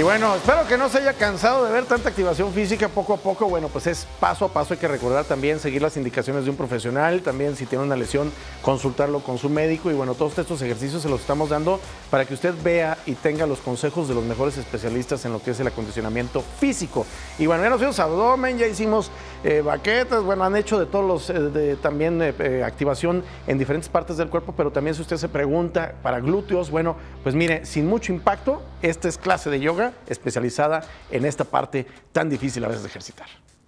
Y bueno, espero que no se haya cansado de ver tanta activación física poco a poco. Bueno, pues es paso a paso, hay que recordar también seguir las indicaciones de un profesional, también si tiene una lesión, consultarlo con su médico. Y bueno, todos estos ejercicios se los estamos dando para que usted vea y tenga los consejos de los mejores especialistas en lo que es el acondicionamiento físico. Y bueno, ya nos hicimos abdomen, ya hicimos baquetas, bueno, han hecho de todos los, también activación en diferentes partes del cuerpo, pero también si usted se pregunta para glúteos, bueno, pues mire, sin mucho impacto, esta es clase de yoga especializada en esta parte tan difícil a veces de ejercitar.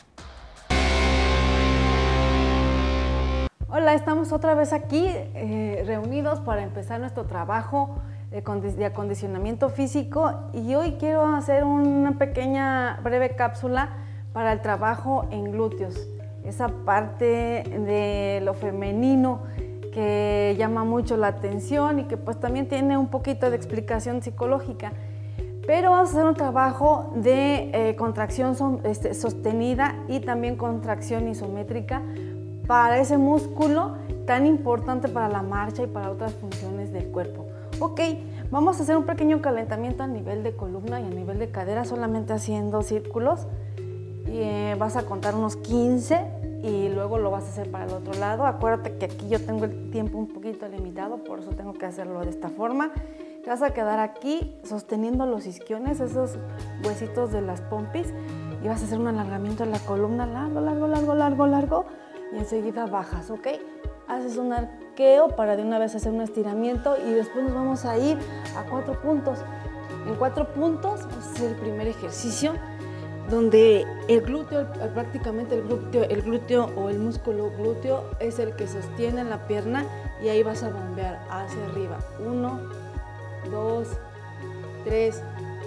Hola, estamos otra vez aquí reunidos para empezar nuestro trabajo de acondicionamiento físico y hoy quiero hacer una pequeña breve cápsula para el trabajo en glúteos, esa parte de lo femenino que llama mucho la atención y que pues también tiene un poquito de explicación psicológica. Pero vamos a hacer un trabajo de contracción sostenida y también contracción isométrica para ese músculo tan importante para la marcha y para otras funciones del cuerpo. Ok, vamos a hacer un pequeño calentamiento a nivel de columna y a nivel de cadera, solamente haciendo círculos. Y vas a contar unos 15 y luego lo vas a hacer para el otro lado. Acuérdate que aquí yo tengo el tiempo un poquito limitado, por eso tengo que hacerlo de esta forma. Te vas a quedar aquí sosteniendo los isquiones, esos huesitos de las pompis, y vas a hacer un alargamiento de la columna largo, largo, largo, largo, largo, y enseguida bajas, ¿ok? Haces un arqueo para de una vez hacer un estiramiento y después nos vamos a ir a 4 puntos. En 4 puntos vamos a hacer el primer ejercicio donde el glúteo, prácticamente el glúteo o el músculo glúteo es el que sostiene la pierna y ahí vas a bombear hacia arriba. 1, 2, 3,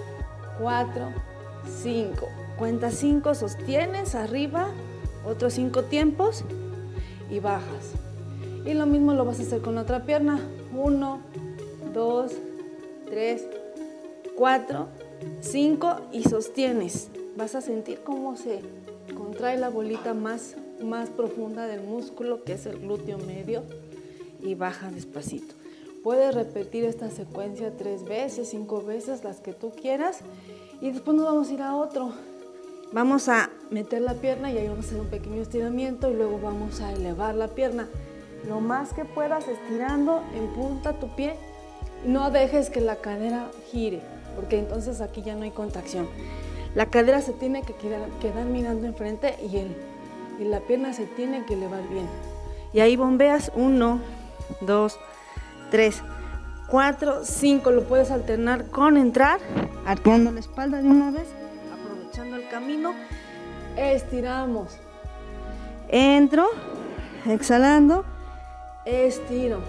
4, 5. Cuenta 5, sostienes arriba, otros 5 tiempos y bajas. Y lo mismo lo vas a hacer con la otra pierna. 1, 2, 3, 4, 5 y sostienes. Vas a sentir cómo se contrae la bolita más profunda del músculo, que es el glúteo medio, y baja despacito. Puedes repetir esta secuencia 3 veces, 5 veces, las que tú quieras. Y después nos vamos a ir a otro. Vamos a meter la pierna y ahí vamos a hacer un pequeño estiramiento y luego vamos a elevar la pierna. Lo más que puedas, estirando en punta tu pie. Y no dejes que la cadera gire, porque entonces aquí ya no hay contracción. La cadera se tiene que quedar mirando enfrente y la pierna se tiene que elevar bien. Y ahí bombeas 1, 2, 3, 4, 5. Lo puedes alternar con entrar, arqueando la espalda de una vez, aprovechando el camino. Estiramos. Entro, exhalando, estiro.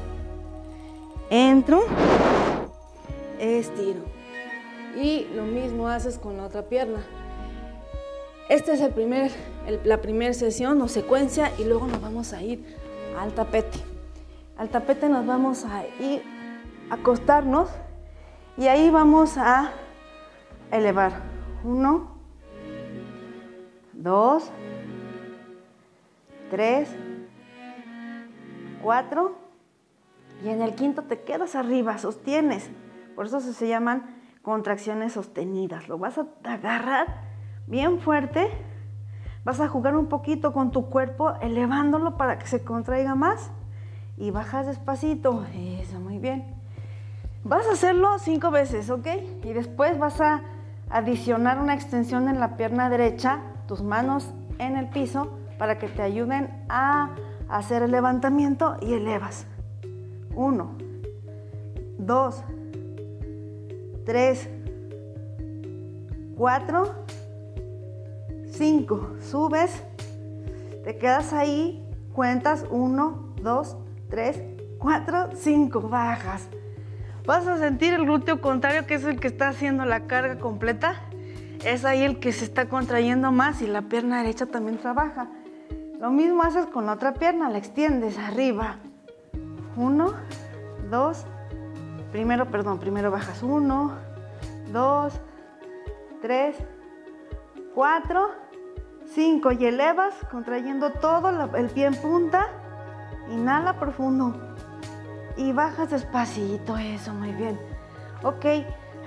Entro, estiro. Y lo mismo haces con la otra pierna. Esta es la primera sesión o secuencia y luego nos vamos a ir al tapete. Al tapete nos vamos a ir a acostarnos y ahí vamos a elevar. 1, 2, 3, 4 y en el quinto te quedas arriba, sostienes. Por eso se llaman contracciones sostenidas. Lo vas a agarrar bien fuerte, vas a jugar un poquito con tu cuerpo, elevándolo para que se contraiga más y bajas despacito. Eso, muy bien. Vas a hacerlo 5 veces, ¿ok? Y después vas a adicionar una extensión en la pierna derecha, tus manos en el piso, para que te ayuden a hacer el levantamiento y elevas. 1, 2, 3, 4, 5. Subes, te quedas ahí, cuentas 1, 2, 3, 4, 5. Bajas. Vas a sentir el glúteo contrario, que es el que está haciendo la carga completa. Es ahí el que se está contrayendo más y la pierna derecha también trabaja. Lo mismo haces con la otra pierna, la extiendes arriba. 1, 2, primero bajas 1, 2, 3, 4, 5 y elevas contrayendo todo el pie en punta. Inhala profundo y bajas despacito, eso, muy bien. Ok,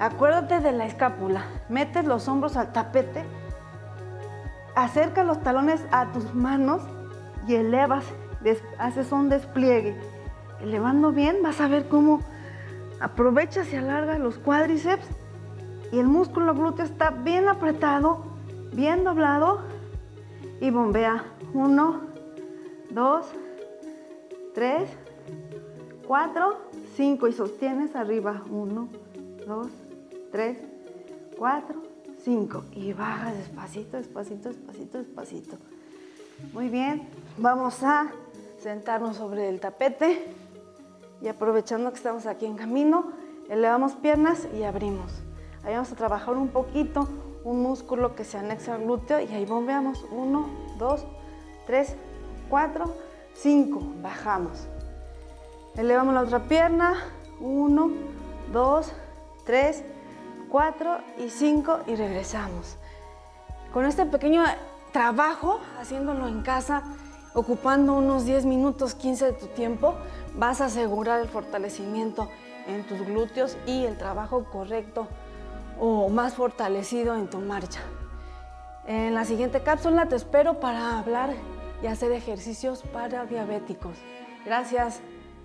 Acuérdate de la escápula. Metes los hombros al tapete, acerca los talones a tus manos y elevas, haces un despliegue. Elevando bien, vas a ver cómo aprovechas y alargas los cuádriceps y el músculo glúteo está bien apretado, bien doblado y bombea. 1, 2, 3, 4, 5 y sostienes arriba. 1, 2, 3, 4, 5 y bajas despacito, despacito, despacito, despacito. Muy bien, vamos a sentarnos sobre el tapete y aprovechando que estamos aquí en camino, elevamos piernas y abrimos. Ahí vamos a trabajar un poquito un músculo que se anexa al glúteo y ahí bombeamos. 1, 2, 3, 4, 5. Bajamos. Elevamos la otra pierna. 1, 2, 3, 4 y 5 y regresamos. Con este pequeño trabajo, haciéndolo en casa, ocupando unos 10 minutos, 15 de tu tiempo, vas a asegurar el fortalecimiento en tus glúteos y el trabajo correcto o más fortalecido en tu marcha. En la siguiente cápsula te espero para hablar y hacer ejercicios para diabéticos. Gracias.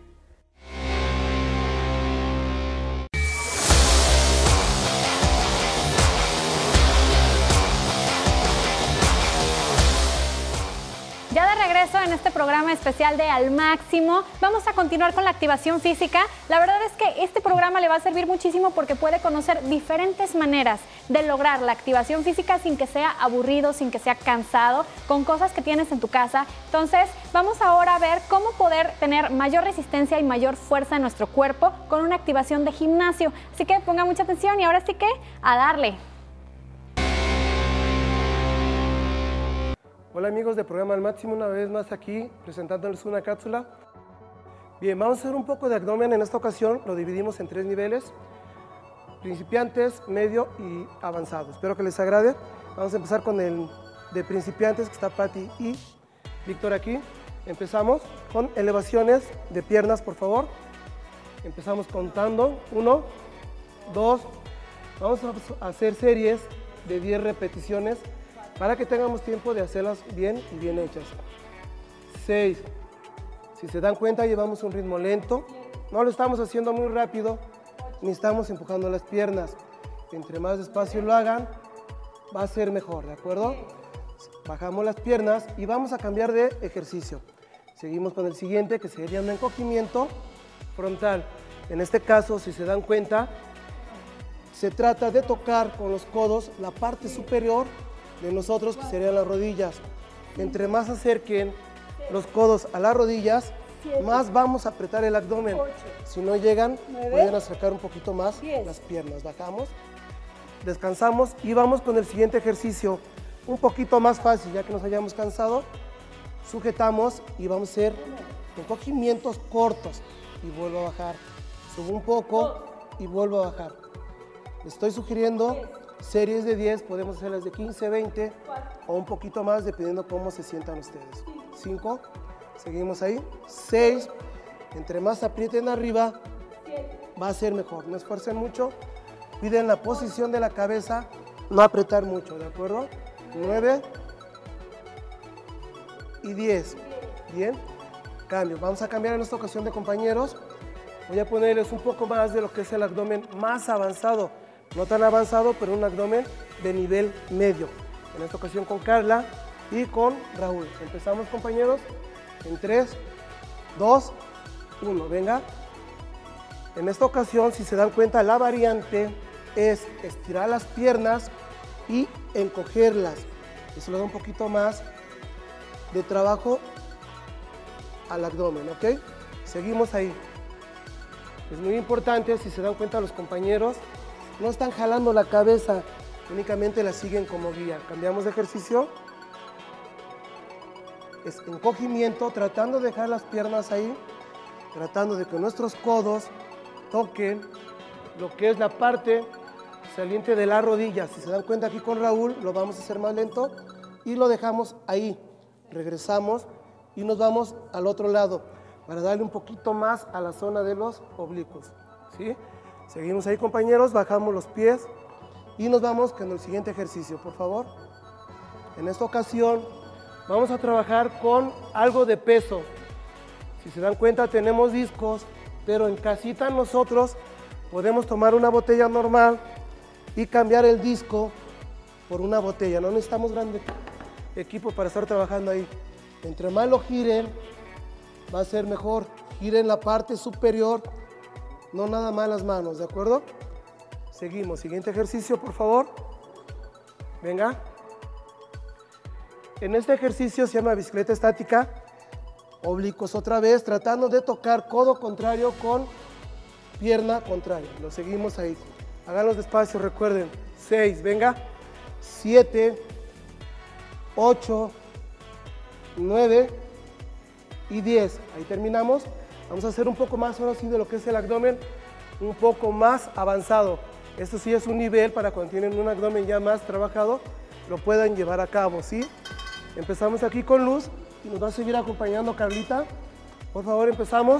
Ya de regreso en este programa especial de Al Máximo, vamos a continuar con la activación física. La verdad es que este programa le va a servir muchísimo porque puede conocer diferentes maneras de lograr la activación física sin que sea aburrido, sin que sea cansado, con cosas que tienes en tu casa. Entonces, vamos ahora a ver cómo poder tener mayor resistencia y mayor fuerza en nuestro cuerpo con una activación de gimnasio. Así que ponga mucha atención y ahora sí que a darle. Hola amigos del programa Al Máximo, una vez más aquí presentándoles una cápsula. Bien, vamos a hacer un poco de abdomen en esta ocasión, lo dividimos en 3 niveles, principiantes, medio y avanzado. Espero que les agrade. Vamos a empezar con el de principiantes, que está Patti y Víctor aquí. Empezamos con elevaciones de piernas, por favor. Empezamos contando, 1, 2, vamos a hacer series de 10 repeticiones, para que tengamos tiempo de hacerlas bien y bien hechas. 6. Si se dan cuenta, llevamos un ritmo lento. No lo estamos haciendo muy rápido, ni estamos empujando las piernas. Entre más despacio lo hagan, va a ser mejor, ¿de acuerdo? Bajamos las piernas y vamos a cambiar de ejercicio. Seguimos con el siguiente, que sería un encogimiento frontal. En este caso, si se dan cuenta, se trata de tocar con los codos la parte superior de nosotros, que serían las rodillas. Entre más acerquen los codos a las rodillas, más vamos a apretar el abdomen. Si no llegan, pueden acercar un poquito más las piernas. Bajamos, descansamos y vamos con el siguiente ejercicio, un poquito más fácil, ya que nos hayamos cansado. Sujetamos y vamos a hacer encogimientos cortos y vuelvo a bajar. Subo un poco y vuelvo a bajar. Les estoy sugiriendo series de 10, podemos hacerlas de 15, 20 o un poquito más, dependiendo cómo se sientan ustedes. 5, seguimos ahí. 6, entre más aprieten arriba, va a ser mejor. No esfuercen mucho, cuiden la posición de la cabeza, no apretar mucho, ¿de acuerdo? 9 y 10. Bien, cambio. Vamos a cambiar en esta ocasión de compañeros. Voy a ponerles un poco más de lo que es el abdomen más avanzado. No tan avanzado, pero un abdomen de nivel medio. En esta ocasión con Carla y con Raúl. Empezamos, compañeros, en 3, 2, 1. Venga. En esta ocasión, si se dan cuenta, la variante es estirar las piernas y encogerlas. Eso le da un poquito más de trabajo al abdomen, ¿ok? Seguimos ahí. Es muy importante, si se dan cuenta los compañeros, no están jalando la cabeza, únicamente la siguen como guía. Cambiamos de ejercicio. Es encogimiento, tratando de dejar las piernas ahí, tratando de que nuestros codos toquen lo que es la parte saliente de la rodilla. Si se dan cuenta aquí con Raúl, lo vamos a hacer más lento y lo dejamos ahí. Regresamos y nos vamos al otro lado para darle un poquito más a la zona de los oblicuos, ¿sí? Seguimos ahí, compañeros, bajamos los pies y nos vamos con el siguiente ejercicio, por favor. En esta ocasión vamos a trabajar con algo de peso. Si se dan cuenta, tenemos discos, pero en casita nosotros podemos tomar una botella normal y cambiar el disco por una botella. No necesitamos grande equipo para estar trabajando ahí. Entre más lo giren, va a ser mejor. Giren la parte superior, no nada más las manos, ¿de acuerdo? Seguimos. Siguiente ejercicio, por favor. Venga. En este ejercicio se llama bicicleta estática. Oblicuos otra vez, tratando de tocar codo contrario con pierna contraria. Lo seguimos ahí. Háganlos despacio, recuerden. 6, venga. 7, 8, 9 y 10. Ahí terminamos. Vamos a hacer un poco más ahora sí de lo que es el abdomen, un poco más avanzado. Esto sí es un nivel para cuando tienen un abdomen ya más trabajado, lo puedan llevar a cabo, ¿sí? Empezamos aquí con Luz y nos va a seguir acompañando Carlita. Por favor, empezamos.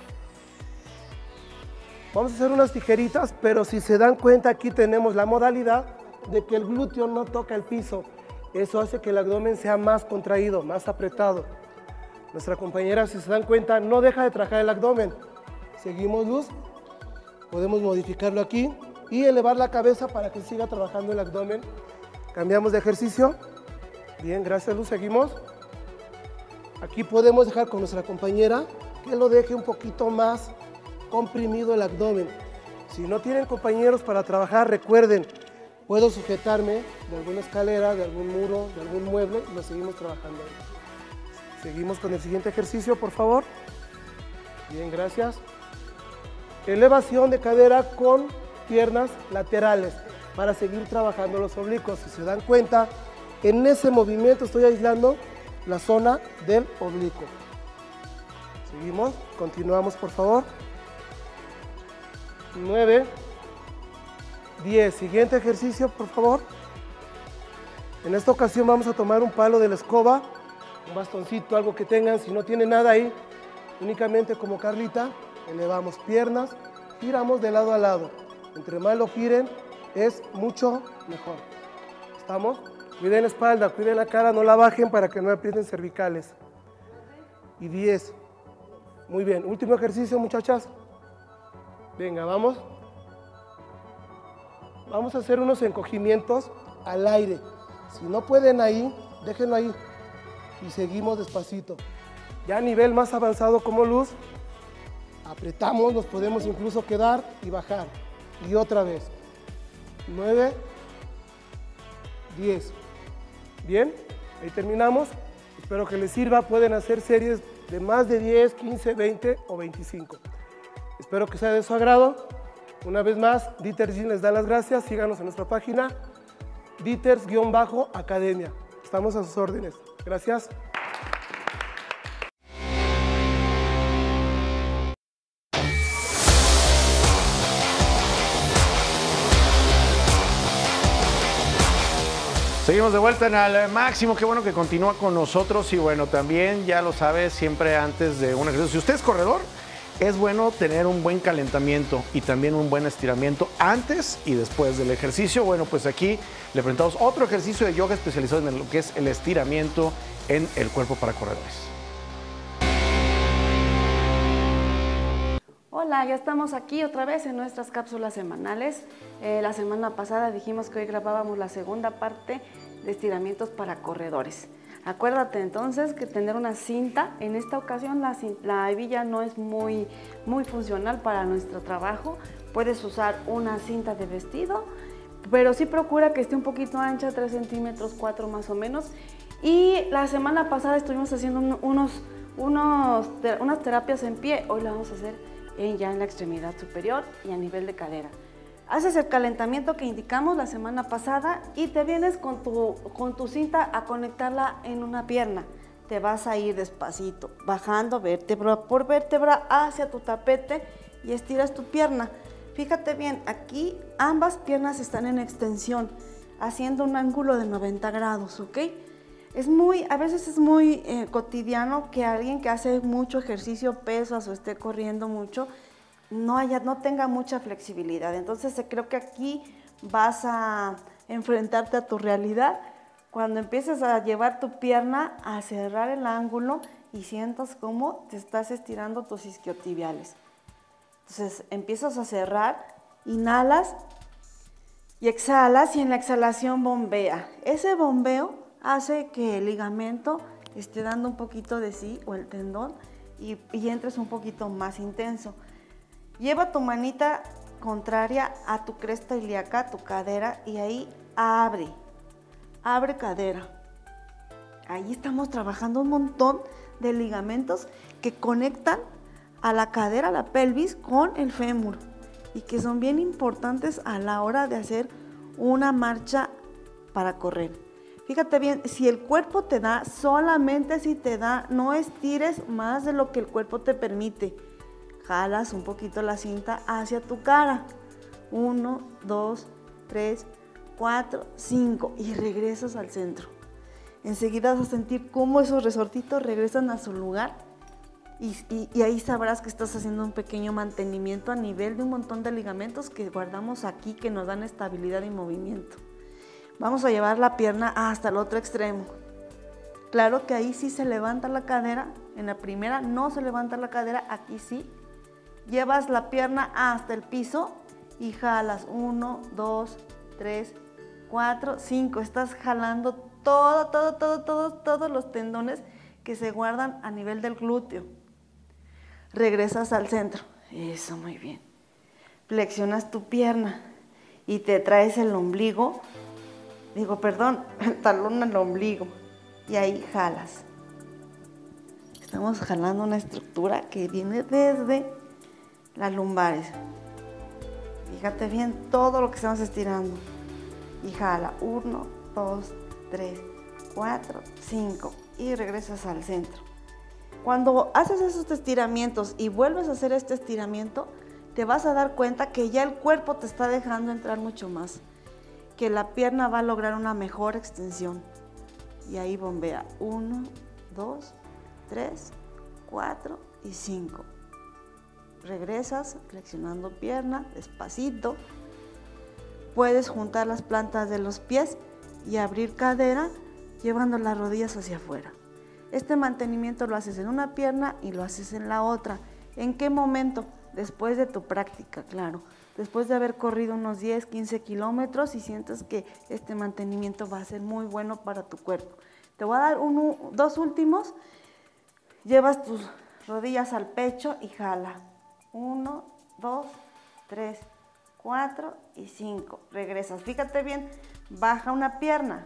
Vamos a hacer unas tijeritas, pero si se dan cuenta aquí tenemos la modalidad de que el glúteo no toca el piso. Eso hace que el abdomen sea más contraído, más apretado. Nuestra compañera, si se dan cuenta, no deja de trabajar el abdomen. Seguimos, Luz. Podemos modificarlo aquí y elevar la cabeza para que siga trabajando el abdomen. Cambiamos de ejercicio. Bien, gracias, Luz. Seguimos. Aquí podemos dejar con nuestra compañera que lo deje un poquito más comprimido el abdomen. Si no tienen compañeros para trabajar, recuerden, puedo sujetarme de alguna escalera, de algún muro, de algún mueble y lo seguimos trabajando ahí. Seguimos con el siguiente ejercicio, por favor. Bien, gracias. Elevación de cadera con piernas laterales para seguir trabajando los oblicuos. Si se dan cuenta, en ese movimiento estoy aislando la zona del oblicuo. Seguimos, continuamos, por favor. 9, 10. Siguiente ejercicio, por favor. En esta ocasión vamos a tomar un palo de la escoba, un bastoncito, algo que tengan. Si no tienen nada ahí, únicamente como Carlita, elevamos piernas, giramos de lado a lado. Entre más lo giren, es mucho mejor. ¿Estamos? Cuiden la espalda, cuiden la cara, no la bajen para que no aprieten cervicales. Y 10. Muy bien, último ejercicio, muchachas. Venga, vamos. Vamos a hacer unos encogimientos al aire. Si no pueden ahí, déjenlo ahí. Y seguimos despacito. Ya a nivel más avanzado como Luz, apretamos, nos podemos incluso quedar y bajar. Y otra vez. 9, 10. Bien, ahí terminamos. Espero que les sirva. Pueden hacer series de más de 10, 15, 20 o 25. Espero que sea de su agrado. Una vez más, Dieters Gym les da las gracias. Síganos en nuestra página, Dieters-Academia. Estamos a sus órdenes. Gracias. Seguimos de vuelta en Al Máximo, qué bueno que continúa con nosotros y bueno, también ya lo sabes, siempre antes de un ejercicio, si usted es corredor, es bueno tener un buen calentamiento y también un buen estiramiento antes y después del ejercicio. Bueno, pues aquí le presentamos otro ejercicio de yoga especializado en lo que es el estiramiento en el cuerpo para corredores. Hola, ya estamos aquí otra vez en nuestras cápsulas semanales. La semana pasada dijimos que hoy grabábamos la segunda parte de estiramientos para corredores. Acuérdate entonces que tener una cinta, en esta ocasión la hebilla no es muy funcional para nuestro trabajo. Puedes usar una cinta de vestido, pero sí procura que esté un poquito ancha, 3 centímetros, 4 más o menos. Y la semana pasada estuvimos haciendo unas terapias en pie, hoy la vamos a hacer ya en la extremidad superior y a nivel de cadera. Haces el calentamiento que indicamos la semana pasada y te vienes con tu cinta a conectarla en una pierna. Te vas a ir despacito, bajando vértebra por vértebra hacia tu tapete y estiras tu pierna. Fíjate bien, aquí ambas piernas están en extensión, haciendo un ángulo de 90 grados, ¿ok? A veces es muy cotidiano que alguien que hace mucho ejercicio, pesas o esté corriendo mucho, no tenga mucha flexibilidad. Entonces creo que aquí vas a enfrentarte a tu realidad cuando empieces a llevar tu pierna a cerrar el ángulo y sientas cómo te estás estirando tus isquiotibiales. Entonces empiezas a cerrar, inhalas y exhalas, y en la exhalación bombea. Ese bombeo hace que el ligamento esté dando un poquito de sí, o el tendón, y entres un poquito más intenso. Lleva tu manita contraria a tu cresta ilíaca, a tu cadera, y ahí abre cadera. Ahí estamos trabajando un montón de ligamentos que conectan a la cadera, a la pelvis, con el fémur, y que son bien importantes a la hora de hacer una marcha para correr. Fíjate bien, si el cuerpo te da, solamente si te da, no estires más de lo que el cuerpo te permite. Jalas un poquito la cinta hacia tu cara. 1, 2, 3, 4, 5 y regresas al centro. Enseguida vas a sentir cómo esos resortitos regresan a su lugar y ahí sabrás que estás haciendo un pequeño mantenimiento a nivel de un montón de ligamentos que guardamos aquí, que nos dan estabilidad y movimiento. Vamos a llevar la pierna hasta el otro extremo. Claro que ahí sí se levanta la cadera, en la primera no se levanta la cadera, aquí sí. Llevas la pierna hasta el piso y jalas 1, 2, 3, 4, 5. Estás jalando todos los tendones que se guardan a nivel del glúteo. Regresas al centro. Eso, muy bien. Flexionas tu pierna y te traes el ombligo, el talón al ombligo, y ahí jalas. Estamos jalando una estructura que viene desde las lumbares. Fíjate bien todo lo que estamos estirando. Y jala 1, 2, 3, 4, 5 y regresas al centro. Cuando haces esos estiramientos y vuelves a hacer este estiramiento, te vas a dar cuenta que ya el cuerpo te está dejando entrar mucho más, que la pierna va a lograr una mejor extensión. Y ahí bombea 1, 2, 3, 4 y 5. Regresas flexionando pierna, despacito. Puedes juntar las plantas de los pies y abrir cadera, llevando las rodillas hacia afuera. Este mantenimiento lo haces en una pierna y lo haces en la otra. ¿En qué momento? Después de tu práctica, claro. Después de haber corrido unos 10, 15 kilómetros y sientes que este mantenimiento va a ser muy bueno para tu cuerpo. Te voy a dar dos últimos. Llevas tus rodillas al pecho y jala. 1, 2, 3, 4 y 5. Regresas. Fíjate bien, baja una pierna.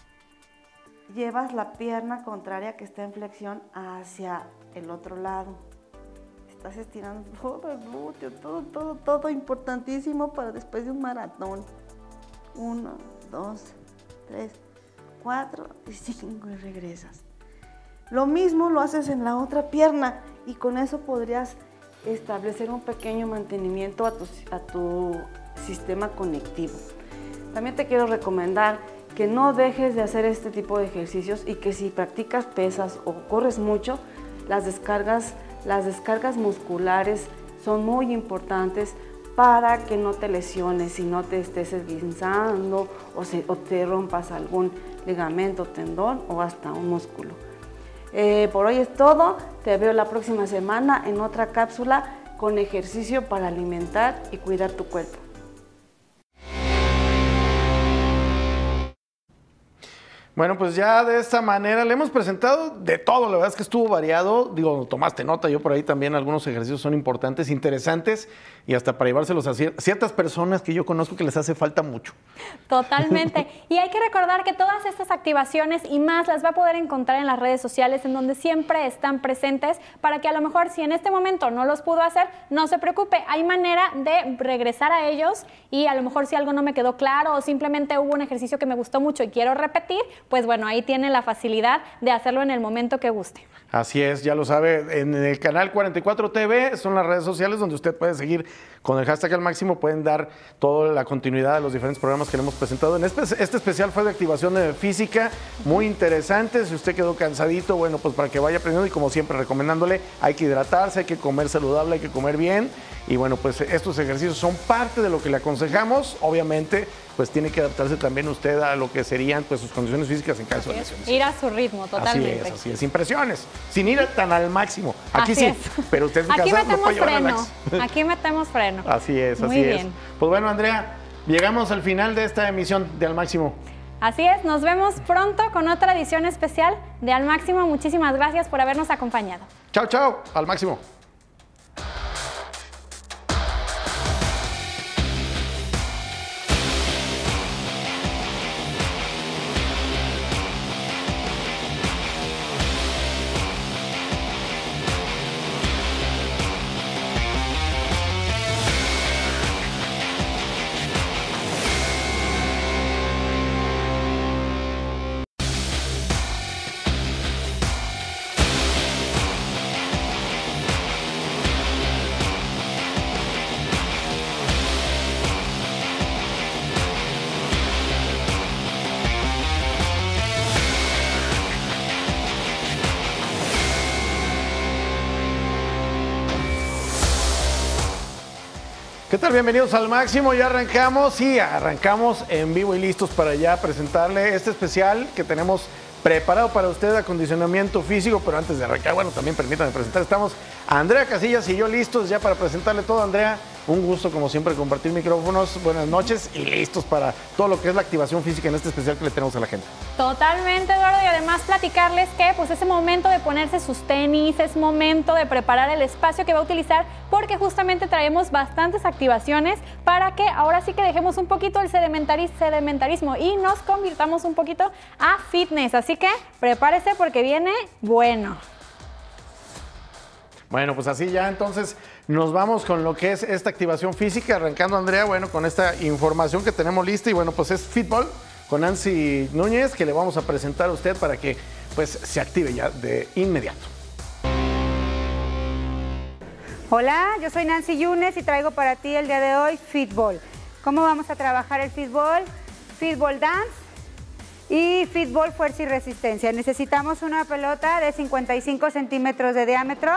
Llevas la pierna contraria que está en flexión hacia el otro lado. Estás estirando todo el glúteo, todo importantísimo para después de un maratón. 1, 2, 3, 4 y 5 y regresas. Lo mismo lo haces en la otra pierna y con eso podrías establecer un pequeño mantenimiento a tu sistema conectivo. También te quiero recomendar que no dejes de hacer este tipo de ejercicios y que si practicas pesas o corres mucho, las descargas musculares son muy importantes para que no te lesiones y no te estés esguinzando o te rompas algún ligamento, tendón o hasta un músculo. Por hoy es todo. Te veo la próxima semana en otra cápsula con ejercicio para alimentar y cuidar tu cuerpo. Bueno, pues ya de esta manera le hemos presentado de todo, la verdad es que estuvo variado, digo, tomaste nota, yo por ahí también algunos ejercicios son importantes, interesantes y hasta para llevárselos a ciertas personas que yo conozco que les hace falta mucho. Totalmente, y hay que recordar que todas estas activaciones y más las va a poder encontrar en las redes sociales en donde siempre están presentes para que a lo mejor si en este momento no los pudo hacer, no se preocupe, hay manera de regresar a ellos y a lo mejor si algo no me quedó claro o simplemente hubo un ejercicio que me gustó mucho y quiero repetir, pues bueno, ahí tiene la facilidad de hacerlo en el momento que guste. Así es, ya lo sabe, en el canal 44 TV son las redes sociales donde usted puede seguir con el hashtag Al Máximo, pueden dar toda la continuidad de los diferentes programas que le hemos presentado. Este especial fue de activación física, muy interesante. Si usted quedó cansadito, bueno, pues para que vaya aprendiendo y como siempre recomendándole, hay que hidratarse, hay que comer saludable, hay que comer bien. Y bueno, pues estos ejercicios son parte de lo que le aconsejamos. Obviamente, pues tiene que adaptarse también usted a lo que serían pues sus condiciones físicas en caso de lesiones. Ir a su ritmo, totalmente. Así es, sin presiones, sin ir tan al máximo. Aquí así sí, es. Pero usted en aquí casa no puede llevar freno. Aquí metemos freno. Así es, Muy así bien. es. Pues bueno, Andrea, llegamos al final de esta emisión de Al Máximo. Así es, nos vemos pronto con otra edición especial de Al Máximo. Muchísimas gracias por habernos acompañado. Chao, chao, Al Máximo. ¿Qué tal? Bienvenidos al Máximo, ya arrancamos y arrancamos en vivo y listos para ya presentarle este especial que tenemos preparado para usted de acondicionamiento físico, pero antes de arrancar, bueno, también permítanme presentar, estamos Andrea Casillas y yo listos ya para presentarle todo. Andrea, un gusto como siempre compartir micrófonos, buenas noches y listos para todo lo que es la activación física en este especial que le tenemos a la gente. Totalmente, Eduardo, y además platicarles que pues es momento de ponerse sus tenis, es momento de preparar el espacio que va a utilizar, porque justamente traemos bastantes activaciones para que ahora sí que dejemos un poquito el sedentarismo y nos convirtamos un poquito a fitness, así que prepárese porque viene bueno. Bueno, pues así ya entonces nos vamos con lo que es esta activación física, arrancando Andrea, bueno, con esta información que tenemos lista y bueno, pues es Fitball con Nancy Núñez que le vamos a presentar a usted para que pues se active ya de inmediato. Hola, yo soy Nancy Núñez y traigo para ti el día de hoy Fitball. ¿Cómo vamos a trabajar el Fitball? Fitball Dance y Fitball Fuerza y Resistencia. Necesitamos una pelota de 55 centímetros de diámetro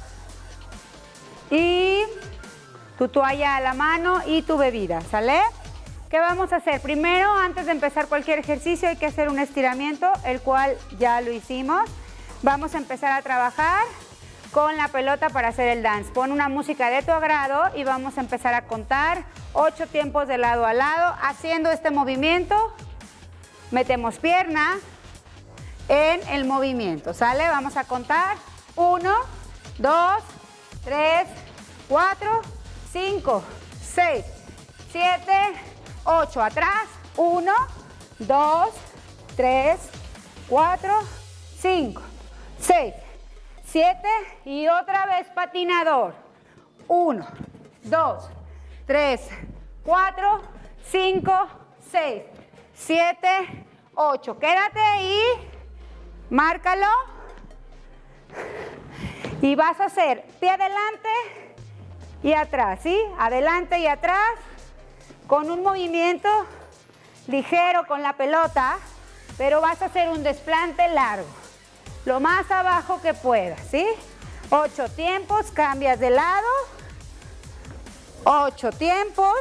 y tu toalla a la mano y tu bebida, ¿sale? ¿Qué vamos a hacer? Primero, antes de empezar cualquier ejercicio hay que hacer un estiramiento, el cual ya lo hicimos. Vamos a empezar a trabajar con la pelota para hacer el dance. Pon una música de tu agrado y vamos a empezar a contar 8 tiempos de lado a lado. Haciendo este movimiento, metemos pierna en el movimiento, ¿sale? Vamos a contar 1, 2, 3, 4, 5, 6, 7, 8. Atrás, 1, 2, 3, 4, 5, 6, 7 y otra vez patinador. 1, 2, 3, 4, 5, 6, 7, 8. Quédate ahí, márcalo. Y vas a hacer pie adelante y atrás, ¿sí? Adelante y atrás, con un movimiento ligero con la pelota, pero vas a hacer un desplante largo, lo más abajo que puedas, ¿sí? 8 tiempos, cambias de lado, 8 tiempos,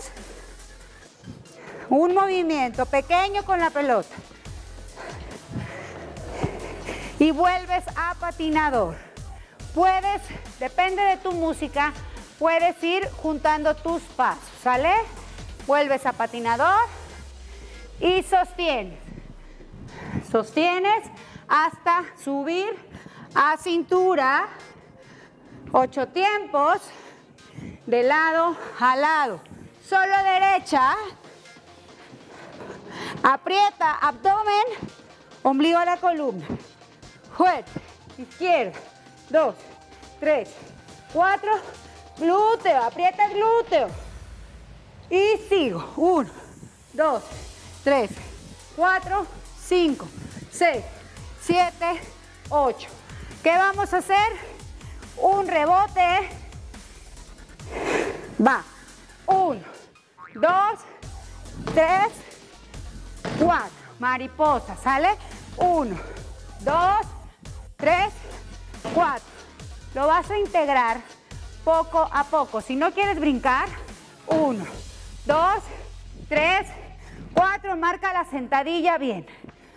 un movimiento pequeño con la pelota y vuelves a patinador. Puedes, depende de tu música, puedes ir juntando tus pasos, ¿sale? Vuelves a patinador y sostienes. Sostienes hasta subir a cintura. 8 tiempos de lado a lado. Solo derecha. Aprieta abdomen, ombligo a la columna. Fuerte. Izquierda. 2, 3, 4. Glúteo. Aprieta el glúteo. Y sigo. 1, 2, 3, 4, 5, 6, 7, 8. ¿Qué vamos a hacer? Un rebote. Va. 1, 2, 3, 4. Mariposa, ¿sale? 1, 2, 3, 4. Lo vas a integrar poco a poco. Si no quieres brincar, 1, 2, 3, 4. Marca la sentadilla bien.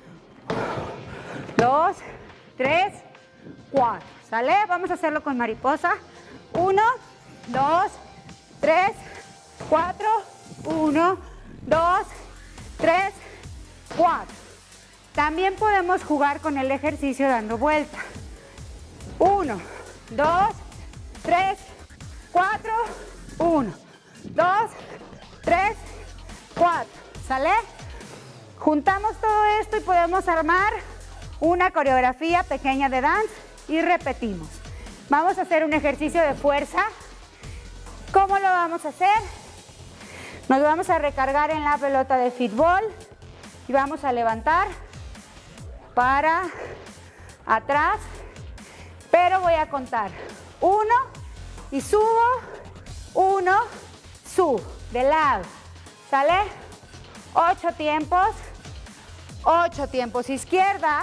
2, 3, 4. ¿Sale? Vamos a hacerlo con mariposa. 1, 2, 3, 4. 1, 2, 3, 4. También podemos jugar con el ejercicio dando vuelta. 1, 2, 3, 4. 1, 2, 3, 4. ¿Sale? Juntamos todo esto y podemos armar una coreografía pequeña de dance y repetimos. Vamos a hacer un ejercicio de fuerza. ¿Cómo lo vamos a hacer? Nos vamos a recargar en la pelota de fútbol y vamos a levantar para atrás, pero voy a contar 1 y subo, 1, subo, de lado, ¿sale? 8 tiempos, 8 tiempos, izquierda.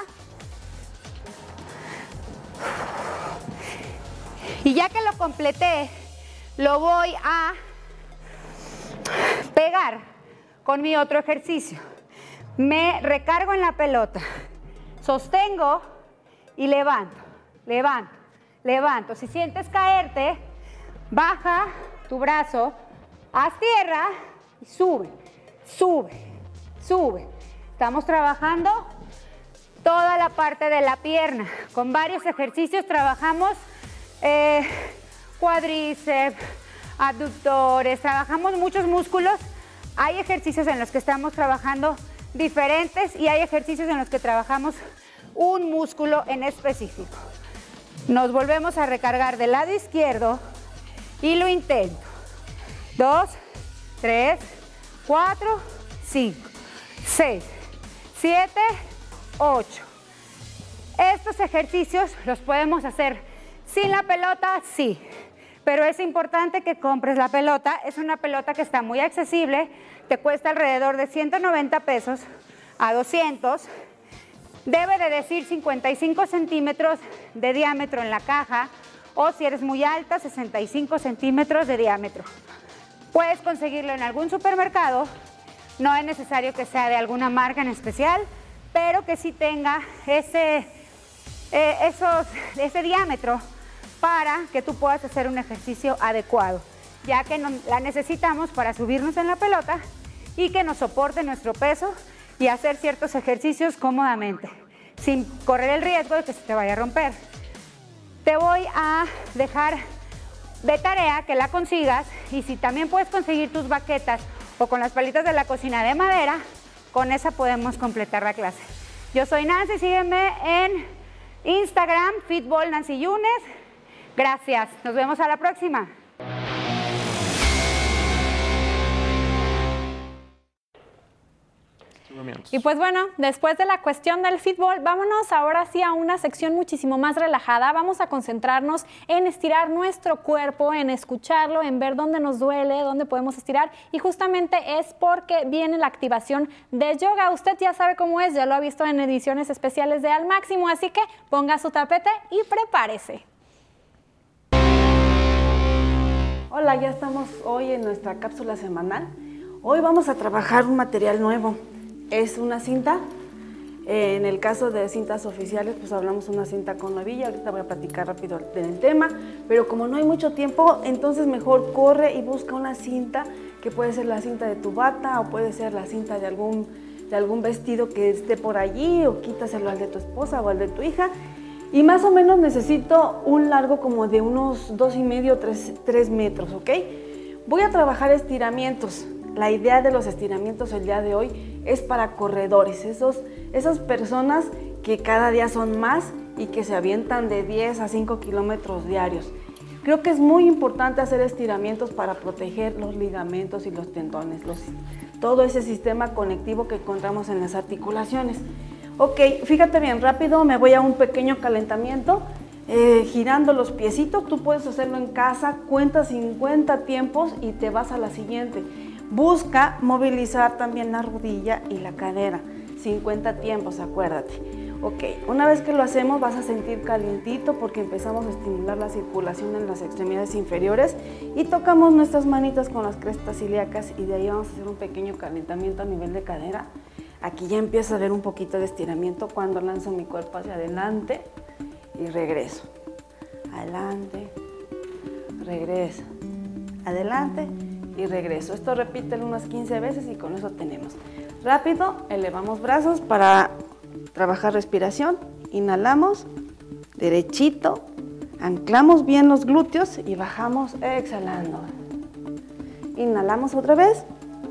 Y ya que lo completé, lo voy a pegar con mi otro ejercicio. Me recargo en la pelota, sostengo y levanto, levanto, levanto. Si sientes caerte, baja tu brazo, haz tierra y sube, sube, sube. Estamos trabajando toda la parte de la pierna. Con varios ejercicios trabajamos cuádriceps, abductores, trabajamos muchos músculos. Hay ejercicios en los que estamos trabajando diferentes y hay ejercicios en los que trabajamos un músculo en específico. Nos volvemos a recargar del lado izquierdo y lo intento. 2, 3, 4, 5, 6, 7, 8. Estos ejercicios los podemos hacer sin la pelota, sí. Pero es importante que compres la pelota. Es una pelota que está muy accesible. Te cuesta alrededor de 190 pesos a 200. Debe de decir 55 centímetros de diámetro en la caja. O si eres muy alta, 65 centímetros de diámetro. Puedes conseguirlo en algún supermercado. No es necesario que sea de alguna marca en especial, pero que sí tenga ese diámetro para que tú puedas hacer un ejercicio adecuado, ya que la necesitamos para subirnos en la pelota y que nos soporte nuestro peso y hacer ciertos ejercicios cómodamente, sin correr el riesgo de que se te vaya a romper. Te voy a dejar de tarea que la consigas y si también puedes conseguir tus baquetas o con las palitas de la cocina de madera, con esa podemos completar la clase. Yo soy Nancy, sígueme en Instagram, Fitball Nancy Yunes. Gracias, nos vemos a la próxima. Y pues bueno, después de la cuestión del fútbol, vámonos ahora sí a una sección muchísimo más relajada. Vamos a concentrarnos en estirar nuestro cuerpo, en escucharlo, en ver dónde nos duele, dónde podemos estirar. Y justamente es porque viene la activación de yoga. Usted ya sabe cómo es, ya lo ha visto en ediciones especiales de Al Máximo, así que ponga su tapete y prepárese. Hola, ya estamos hoy en nuestra cápsula semanal. Hoy vamos a trabajar un material nuevo. Es una cinta. En el caso de cintas oficiales, pues hablamos una cinta con hebilla. Ahorita voy a platicar rápido del tema, pero como no hay mucho tiempo, entonces mejor corre y busca una cinta que puede ser la cinta de tu bata o puede ser la cinta de algún vestido que esté por allí, o quítaselo al de tu esposa o al de tu hija. Y más o menos necesito un largo como de unos 2,5, 3 metros, ¿ok? Voy a trabajar estiramientos. La idea de los estiramientos el día de hoy es para corredores, esas personas que cada día son más y que se avientan de 10 a 5 kilómetros diarios. Creo que es muy importante hacer estiramientos para proteger los ligamentos y los tendones, todo ese sistema conectivo que encontramos en las articulaciones. Ok, fíjate bien, rápido me voy a un pequeño calentamiento, girando los piecitos. Tú puedes hacerlo en casa, cuenta 50 tiempos y te vas a la siguiente. Busca movilizar también la rodilla y la cadera, 50 tiempos, acuérdate. Ok, una vez que lo hacemos vas a sentir calientito porque empezamos a estimular la circulación en las extremidades inferiores y tocamos nuestras manitas con las crestas ilíacas y de ahí vamos a hacer un pequeño calentamiento a nivel de cadera. Aquí ya empieza a haber un poquito de estiramiento cuando lanzo mi cuerpo hacia adelante y regreso. Adelante, regreso, adelante y regreso. Esto repítelo unas 15 veces y con eso tenemos. Rápido, elevamos brazos para trabajar respiración. Inhalamos, derechito, anclamos bien los glúteos y bajamos exhalando. Inhalamos otra vez.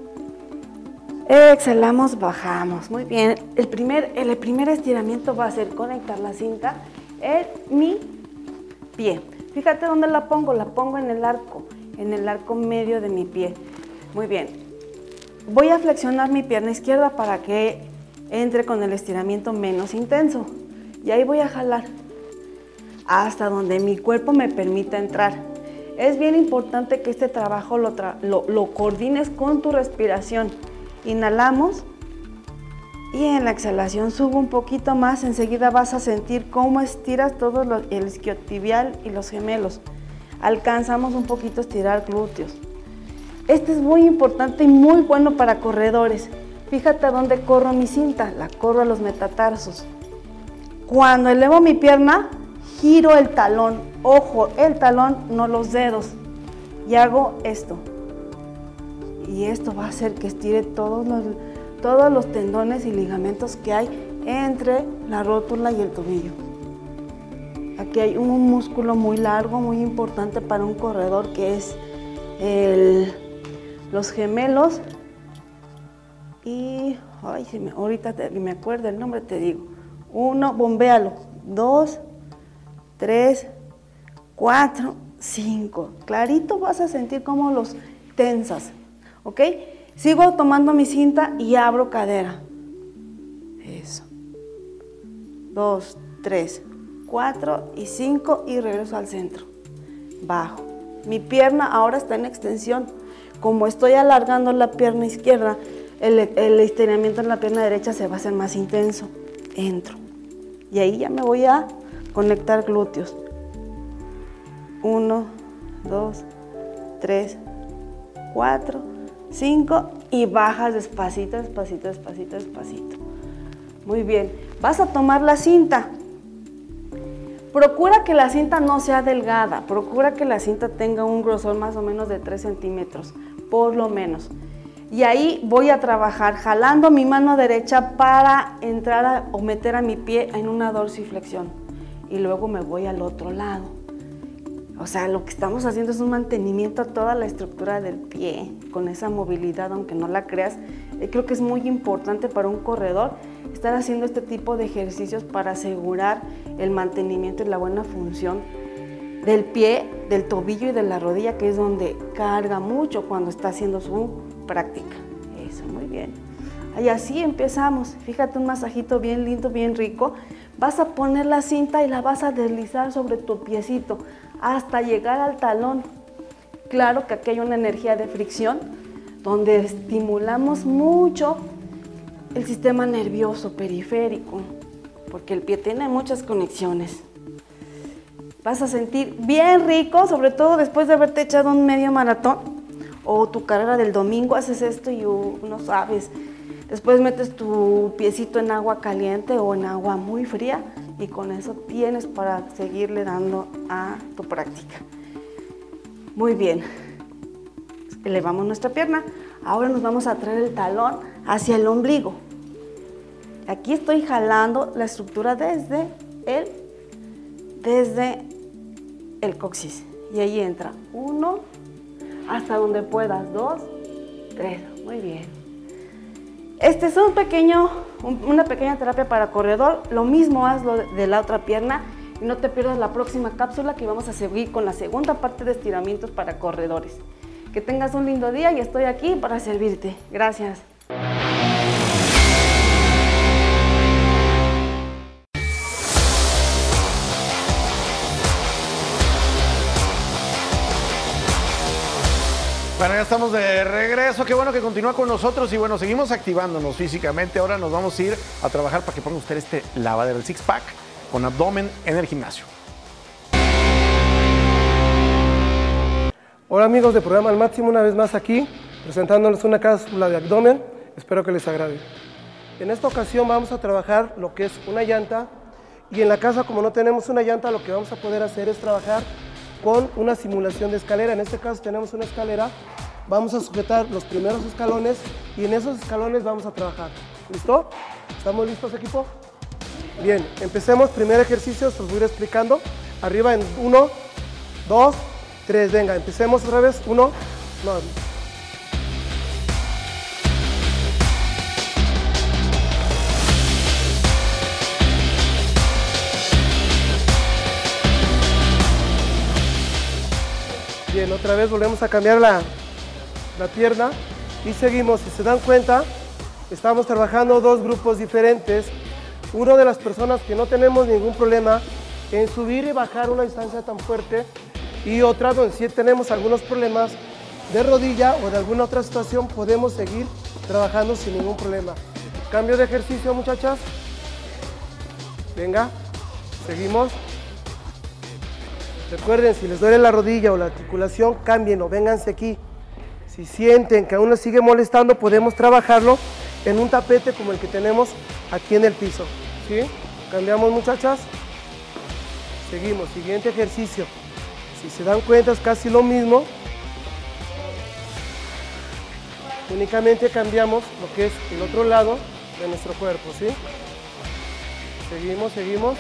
Exhalamos, bajamos. Muy bien. El primer estiramiento va a ser conectar la cinta en mi pie. Fíjate dónde la pongo en el arco medio de mi pie. Muy bien. Voy a flexionar mi pierna izquierda para que entre con el estiramiento menos intenso. Y ahí voy a jalar hasta donde mi cuerpo me permita entrar. Es bien importante que este trabajo lo coordines con tu respiración. Inhalamos y en la exhalación subo un poquito más. Enseguida vas a sentir cómo estiras todo el isquiotibial y los gemelos. Alcanzamos un poquito a estirar glúteos. Este es muy importante y muy bueno para corredores. Fíjate a dónde corro mi cinta, la corro a los metatarsos. Cuando elevo mi pierna, giro el talón. Ojo, el talón, no los dedos. Y hago esto. Y esto va a hacer que estire todos los tendones y ligamentos que hay entre la rótula y el tobillo. Aquí hay un músculo muy largo, muy importante para un corredor, que es los gemelos. Y ahorita me acuerdo el nombre, te digo. 1, bombéalo. 2, 3, 4, 5. Clarito vas a sentir cómo los tensas. ¿Ok? Sigo tomando mi cinta y abro cadera. Eso. 2, 3, 4 y 5 y regreso al centro. Bajo. Mi pierna ahora está en extensión. Como estoy alargando la pierna izquierda, el estiramiento en la pierna derecha se va a hacer más intenso. Entro. Y ahí ya me voy a conectar glúteos. 1, 2, 3, 4, 5 y bajas despacito, despacito, despacito, despacito. Muy bien. Vas a tomar la cinta. Procura que la cinta no sea delgada. Procura que la cinta tenga un grosor más o menos de 3 centímetros, por lo menos. Y ahí voy a trabajar jalando mi mano derecha para entrar o meter a mi pie en una dorsiflexión. Y luego me voy al otro lado. O sea, lo que estamos haciendo es un mantenimiento a toda la estructura del pie, con esa movilidad, aunque no la creas. Creo que es muy importante para un corredor estar haciendo este tipo de ejercicios para asegurar el mantenimiento y la buena función del pie, del tobillo y de la rodilla, que es donde carga mucho cuando está haciendo su práctica. Eso, muy bien. Y así empezamos. Fíjate, un masajito bien lindo, bien rico. Vas a poner la cinta y la vas a deslizar sobre tu piecito hasta llegar al talón. Claro que aquí hay una energía de fricción donde estimulamos mucho el sistema nervioso periférico, porque el pie tiene muchas conexiones. Vas a sentir bien rico, sobre todo después de haberte echado un medio maratón o tu carrera del domingo. Haces esto y no sabes. Después metes tu piecito en agua caliente o en agua muy fría y con eso tienes para seguirle dando a tu práctica. Muy bien. Elevamos nuestra pierna. Ahora nos vamos a traer el talón hacia el ombligo. Aquí estoy jalando la estructura desde el coxis. Y ahí entra 1, hasta donde puedas, 2, 3. Muy bien. Este es una pequeña terapia para corredor. Lo mismo hazlo de la otra pierna y no te pierdas la próxima cápsula, que vamos a seguir con la segunda parte de estiramientos para corredores. Que tengas un lindo día y estoy aquí para servirte. Gracias. Bueno, ya estamos de regreso. Qué bueno que continúa con nosotros. Y bueno, seguimos activándonos físicamente. Ahora nos vamos a ir a trabajar para que ponga usted este lavadero, el six-pack, con abdomen en el gimnasio. Hola amigos del programa Al Máximo, una vez más aquí, presentándoles una cápsula de abdomen. Espero que les agrade. En esta ocasión vamos a trabajar lo que es una llanta. Y en la casa, como no tenemos una llanta, lo que vamos a poder hacer es trabajar con una simulación de escalera. En este caso tenemos una escalera. Vamos a sujetar los primeros escalones y en esos escalones vamos a trabajar. ¿Listo? ¿Estamos listos, equipo? Bien, empecemos. Primer ejercicio, se los voy a ir explicando. Arriba en 1, 2, 3. Venga, empecemos otra vez. 1, no. Bien, otra vez volvemos a cambiar la pierna y seguimos. Si se dan cuenta, estamos trabajando dos grupos diferentes. Uno de las personas que no tenemos ningún problema en subir y bajar una distancia tan fuerte, y otra donde sí tenemos algunos problemas de rodilla o de alguna otra situación, podemos seguir trabajando sin ningún problema. Cambio de ejercicio, muchachas. Venga, seguimos. Recuerden, si les duele la rodilla o la articulación, cámbienlo, vénganse aquí. Si sienten que aún les sigue molestando, podemos trabajarlo en un tapete como el que tenemos aquí en el piso. ¿Sí? Cambiamos, muchachas. Seguimos, siguiente ejercicio. Si se dan cuenta, es casi lo mismo. Únicamente cambiamos lo que es el otro lado de nuestro cuerpo. ¿Sí? Seguimos, seguimos.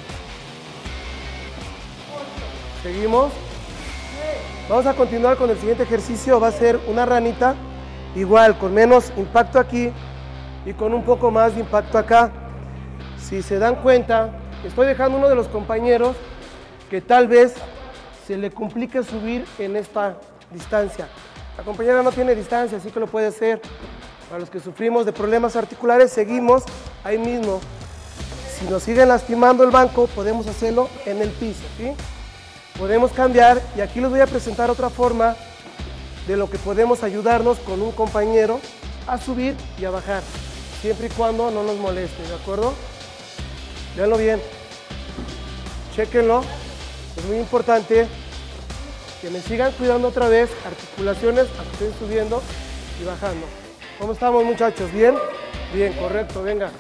Seguimos. Vamos a continuar con el siguiente ejercicio. Va a ser una ranita, igual con menos impacto aquí y con un poco más de impacto acá. Si se dan cuenta, estoy dejando uno de los compañeros que tal vez se le complique subir en esta distancia. La compañera no tiene distancia, así que lo puede hacer. Para los que sufrimos de problemas articulares, seguimos ahí mismo. Si nos siguen lastimando el banco, podemos hacerlo en el piso, ¿sí? Podemos cambiar, y aquí les voy a presentar otra forma de lo que podemos ayudarnos con un compañero a subir y a bajar, siempre y cuando no nos moleste, ¿de acuerdo? Véanlo bien, chéquenlo, es muy importante que me sigan cuidando otra vez, articulaciones, a que estén subiendo y bajando. ¿Cómo estamos, muchachos? ¿Bien? Bien, correcto, venga.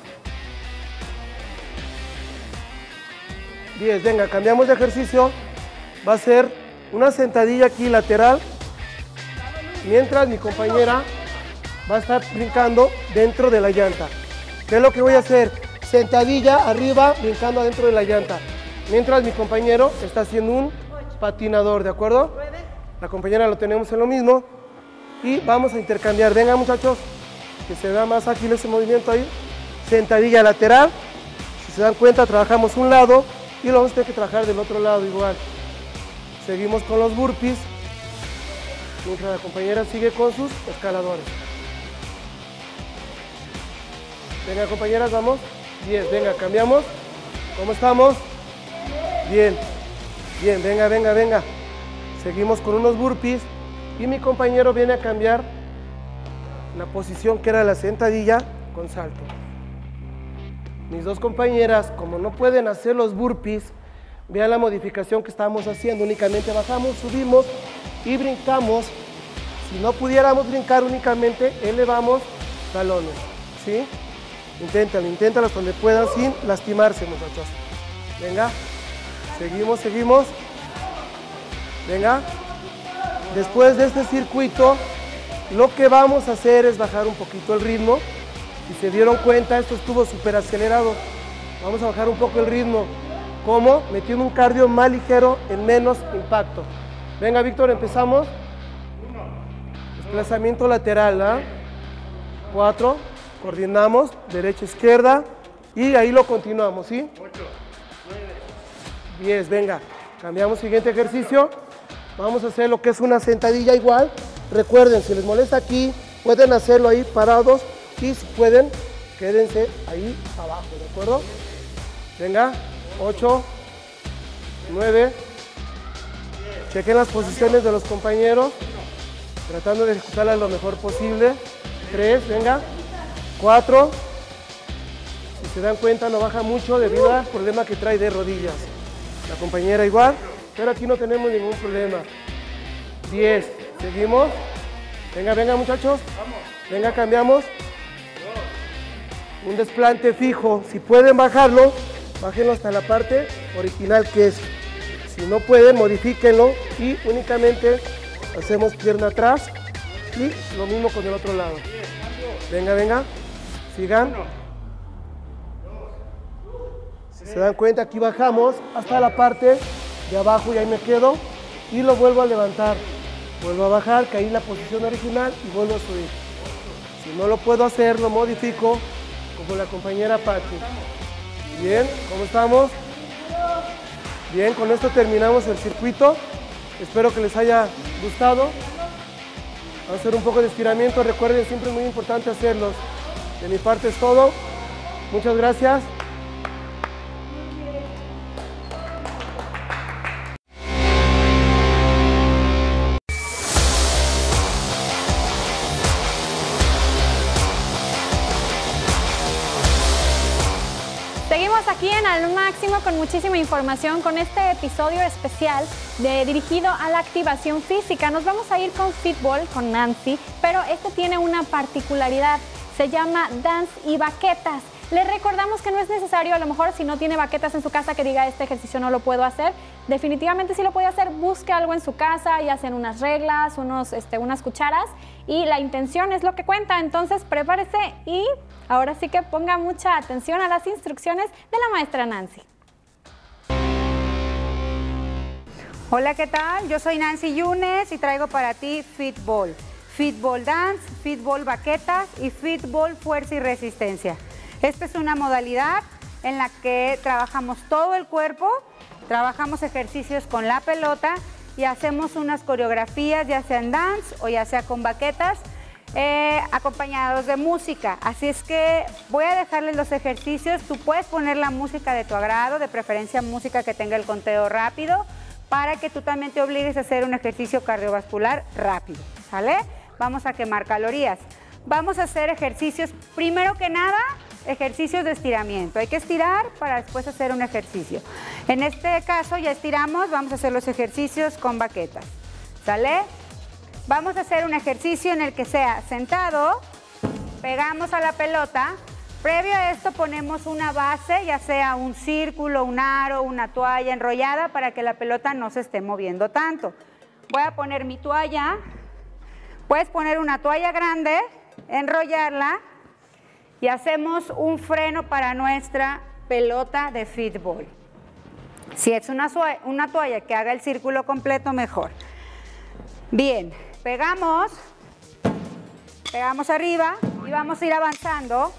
10, venga, cambiamos de ejercicio. Va a ser una sentadilla aquí lateral, mientras mi compañera va a estar brincando dentro de la llanta. ¿Qué es lo que voy a hacer? Sentadilla arriba, brincando adentro de la llanta, mientras mi compañero está haciendo un patinador, ¿de acuerdo? La compañera lo tenemos en lo mismo y vamos a intercambiar. Venga, muchachos, que se vea más ágil ese movimiento ahí. Sentadilla lateral. Si se dan cuenta, trabajamos un lado y lo vamos a tener que trabajar del otro lado igual. Seguimos con los burpees, mientras la compañera sigue con sus escaladores. Venga, compañeras, vamos. 10, venga, cambiamos. ¿Cómo estamos? Bien, bien, venga, venga, venga. Seguimos con unos burpees y mi compañero viene a cambiar la posición que era la sentadilla con salto. Mis dos compañeras, como no pueden hacer los burpees, vean la modificación que estamos haciendo, únicamente bajamos, subimos y brincamos. Si no pudiéramos brincar, únicamente elevamos talones, ¿sí? Inténtalo, inténtalo hasta donde puedan sin lastimarse, muchachos. Venga, seguimos, seguimos. Venga. Después de este circuito, lo que vamos a hacer es bajar un poquito el ritmo. Si se dieron cuenta, esto estuvo súper acelerado. Vamos a bajar un poco el ritmo. ¿Cómo? Metiendo un cardio más ligero en menos impacto. Venga, Víctor, empezamos. Desplazamiento lateral, ¿ah? 4, coordinamos, derecha, izquierda, y ahí lo continuamos, ¿sí? 8, 9, 10, venga. Cambiamos, siguiente ejercicio. Vamos a hacer lo que es una sentadilla igual. Recuerden, si les molesta aquí, pueden hacerlo ahí parados, y si pueden, quédense ahí abajo, ¿de acuerdo? Venga. 8, 9, chequen las posiciones de los compañeros. tratando de ejecutarla lo mejor posible. 3, venga, 4. Si se dan cuenta, no baja mucho debido al problema que trae de rodillas. La compañera igual, pero aquí no tenemos ningún problema. 10, seguimos. Venga, venga muchachos. Venga, cambiamos. Un desplante fijo. Si pueden bajarlo, bájenlo hasta la parte original que es. Si no pueden, modifíquenlo y únicamente hacemos pierna atrás y lo mismo con el otro lado. Venga, venga. Sigan. Si se dan cuenta, aquí bajamos hasta la parte de abajo y ahí me quedo y lo vuelvo a levantar. Vuelvo a bajar, caí en la posición original y vuelvo a subir. Si no lo puedo hacer, lo modifico como la compañera Patti. Bien, ¿cómo estamos? Bien, con esto terminamos el circuito. Espero que les haya gustado. Vamos a hacer un poco de estiramiento. Recuerden, siempre es muy importante hacerlos. De mi parte es todo. Muchas gracias. Seguimos aquí en Al Máximo con muchísima información con este episodio especial dirigido a la activación física. Nos vamos a ir con Fitball, con Nancy, pero este tiene una particularidad. Se llama Dance y Baquetas. Les recordamos que no es necesario, a lo mejor si no tiene baquetas en su casa, que diga este ejercicio no lo puedo hacer. Definitivamente sí lo puede hacer, busque algo en su casa, ya sean unas reglas, unas cucharas, y la intención es lo que cuenta. Entonces prepárese y ahora sí que ponga mucha atención a las instrucciones de la maestra Nancy. Hola, ¿qué tal? Yo soy Nancy Yunes y traigo para ti Fitball. Fitball Dance, Fitball Baquetas y Fitball Fuerza y Resistencia. Esta es una modalidad en la que trabajamos todo el cuerpo, trabajamos ejercicios con la pelota y hacemos unas coreografías, ya sea en dance o ya sea con baquetas, acompañados de música. Así es que voy a dejarles los ejercicios. Tú puedes poner la música de tu agrado, de preferencia música que tenga el conteo rápido, para que tú también te obligues a hacer un ejercicio cardiovascular rápido, ¿sale? Vamos a quemar calorías. Vamos a hacer ejercicios, primero que nada, ejercicios de estiramiento. Hay que estirar para después hacer un ejercicio. En este caso ya estiramos, vamos a hacer los ejercicios con baquetas, ¿sale? Vamos a hacer un ejercicio en el que sea sentado, pegamos a la pelota. Previo a esto ponemos una base, ya sea un círculo, un aro, una toalla enrollada para que la pelota no se esté moviendo tanto. Voy a poner mi toalla. Puedes poner una toalla grande, enrollarla y hacemos un freno para nuestra pelota de fitball. Si es una toalla que haga el círculo completo, mejor. Bien, pegamos arriba y vamos a ir avanzando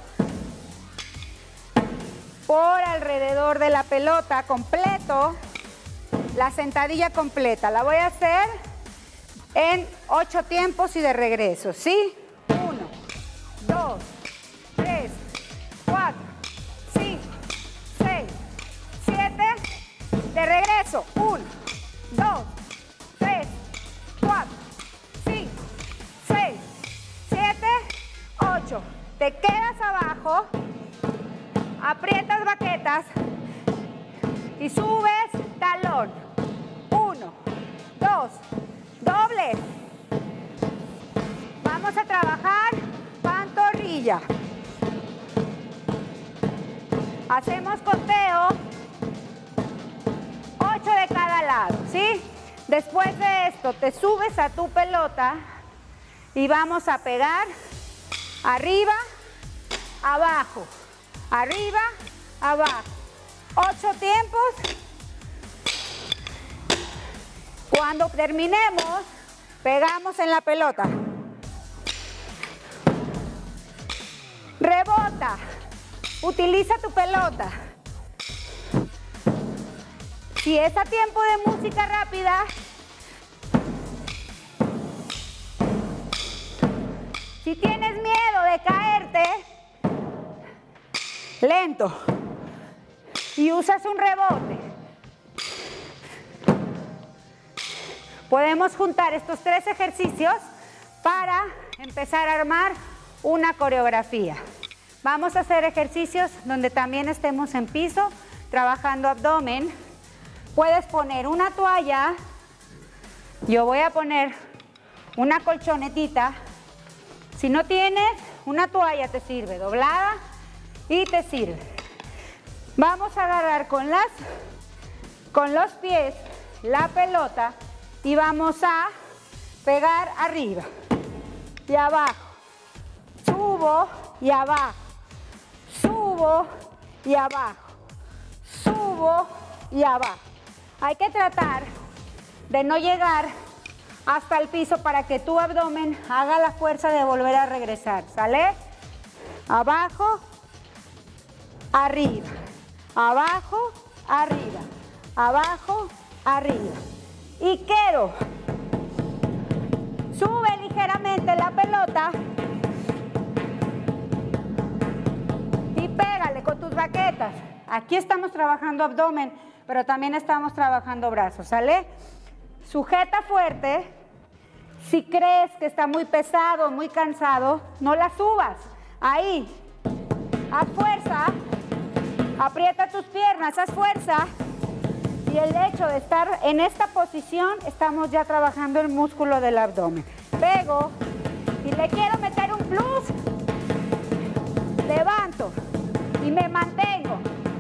por alrededor de la pelota completo, la sentadilla completa. La voy a hacer en 8 tiempos y de regreso, ¿sí? 1, 2, 3, 4, 5, 6, 7, de regreso, 1, 2, 3, 4, 5, 6, 7, 8. Te quedas abajo, aprietas baquetas y subes talón. 1, 2, doble. Vamos a trabajar pantorrilla. Hacemos conteo 8 de cada lado, ¿sí? Después de esto te subes a tu pelota y vamos a pegar arriba, abajo, arriba, abajo. 8 tiempos. Cuando terminemos, pegamos en la pelota. Rebota. Utiliza tu pelota. Si es a tiempo de música rápida, si tienes miedo de caerte, lento. Y usas un rebote. Podemos juntar estos 3 ejercicios para empezar a armar una coreografía. Vamos a hacer ejercicios donde también estemos en piso, trabajando abdomen. Puedes poner una toalla, yo voy a poner una colchonetita. Si no tienes una toalla te sirve, doblada y te sirve. Vamos a agarrar con los pies la pelota y vamos a pegar arriba y abajo. Subo y abajo. Subo y abajo. Subo y abajo. Hay que tratar de no llegar hasta el piso para que tu abdomen haga la fuerza de volver a regresar. ¿Sale? Abajo, arriba. Abajo, arriba. Abajo, arriba. Y quedo. Sube ligeramente la pelota y pégale con tus baquetas. Aquí estamos trabajando abdomen, pero también estamos trabajando brazos, ¿sale? Sujeta fuerte. Si crees que está muy pesado, muy cansado, no la subas. Ahí, haz fuerza, aprieta tus piernas, haz fuerza. Y el hecho de estar en esta posición, estamos ya trabajando el músculo del abdomen. Pego y le quiero meter un plus. Levanto y me mantengo.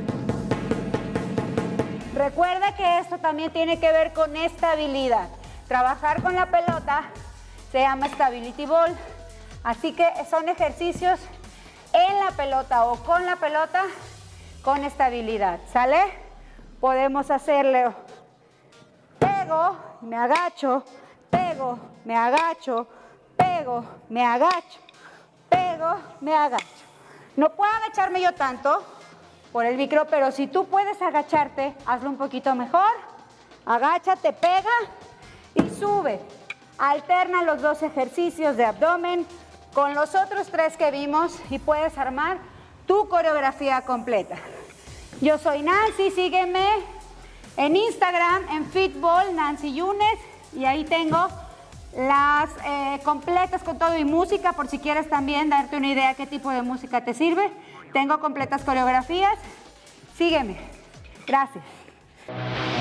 Recuerda que esto también tiene que ver con estabilidad. Trabajar con la pelota se llama Stability Ball. Así que son ejercicios en la pelota o con la pelota con estabilidad. ¿Sale? Podemos hacerle, pego, me agacho, pego, me agacho, pego, me agacho, pego, me agacho. No puedo agacharme yo tanto por el micro, pero si tú puedes agacharte, hazlo un poquito mejor. Agáchate, pega y sube. Alterna los dos ejercicios de abdomen con los otros tres que vimos y puedes armar tu coreografía completa. Yo soy Nancy, sígueme en Instagram, en Fitball, Nancy Yunes, y ahí tengo las completas con todo y música, por si quieres también darte una idea qué tipo de música te sirve. Tengo completas coreografías, sígueme. Gracias.